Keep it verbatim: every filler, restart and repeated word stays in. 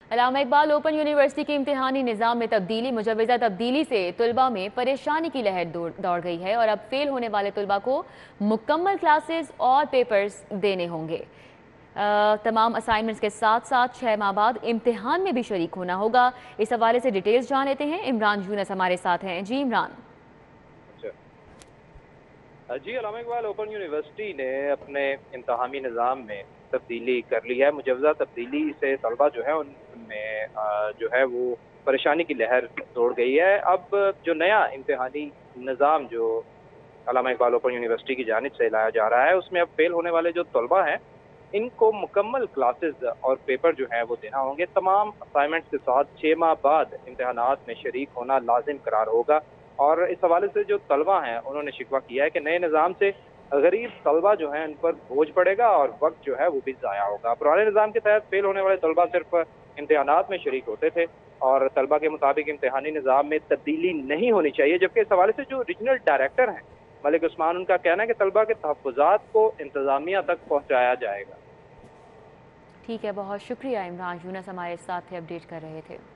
علامہ Iqbal open university کے امتحانی نظام میں تبدیلی مجوزہ تبدیلی سے طلبہ میں پریشانی کی لہر دوڑ گئی ہے اور اب فیل ہونے والے طلبہ کو مکمل کلاسز اور پیپرز دینے ہوں گے۔ تمام اسائنمنٹس کے ساتھ ساتھ چھ ماہ بعد امتحان میں بھی شریک ہونا ہوگا۔ اس حوالے سے ڈیٹیلز جان لیتے ہیں، عمران یونس ہمارے ساتھ ہیں۔ جی عمران۔ جی علامہ اقبال اوپن یونیورسٹی نے اپنے امتحانی نظام میں تبدیلی کر لی ہے۔ مجوزہ تبدیلی سے طلبہ جو ہے ان میں جو ہے وہ پریشانی کی لہر دوڑ گئی ہے۔ اب جو نیا امتحانی نظام جو علامہ اقبال اوپن یونیورسٹی کی جانب سے لایا جا رہا ہے، اس میں اب فیل ہونے والے جو طلبہ ہیں ان کو مکمل کلاسز اور پیپر جو ہیں وہ دینا ہوں گے۔ تمام اسائنمنٹس کے ساتھ چھ ماہ بعد امتحانات میں شریک ہونا لازم قرار ہوگا۔ اور اس حوالے سے جو طلبہ ہیں انہوں نے شکوہ کیا ہے کہ نئے نظام سے غریب طلبہ جو ہیں ان پر بوجھ پڑے گا اور وقت جو ہے وہ بھی ضائع ہوگا۔ پرانے نظام کے تحت فیل ہونے والے طلبہ صرف امتحانات میں شریک ہوتے تھے اور طلبہ کے مطابق امتحانی نظام میں تبدیلی نہیں ہونی چاہیے، جبکہ اس حوالے سے جو ریجنل ڈائریکٹر ہیں ملک عثمان، ان کا کہنا ہے کہ طلبہ کے تحفظات کو انتظامیہ تک پہنچایا جائے گا۔ ٹھیک ہے، بہت شکریہ عمران یونس ہمارے ساتھ اپڈیٹ کر رہے تھے۔